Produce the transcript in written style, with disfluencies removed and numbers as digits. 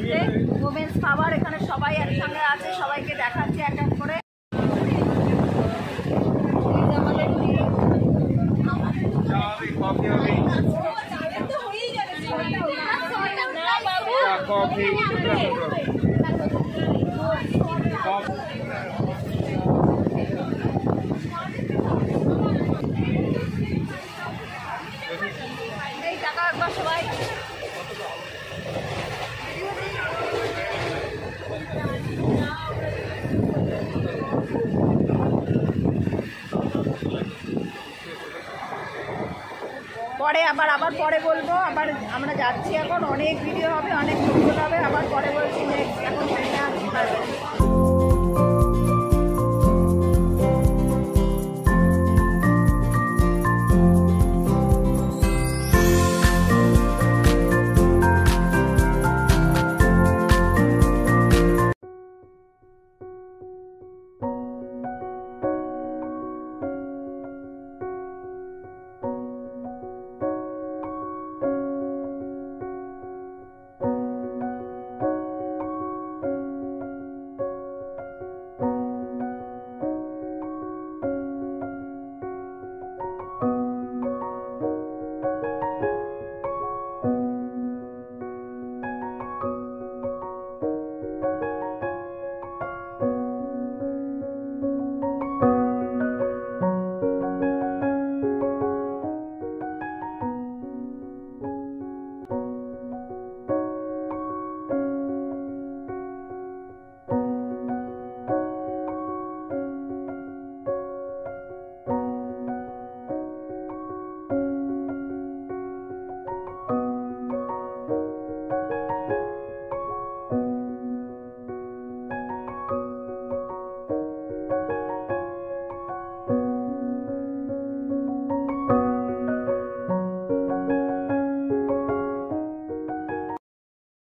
আসবে ওমেন্স পাওয়ার। এখানে সবাই একসঙ্গে আছে, সবাইকে দেখাচ্ছে এক এক করে। এই টাকা একবার সবাই পরে আবার পরে বলবো। আবার আমরা যাচ্ছি, এখন অনেক ভিডিও হবে, অনেক ছবি হবে, আবার পরে বলছি নেক্সট। এখন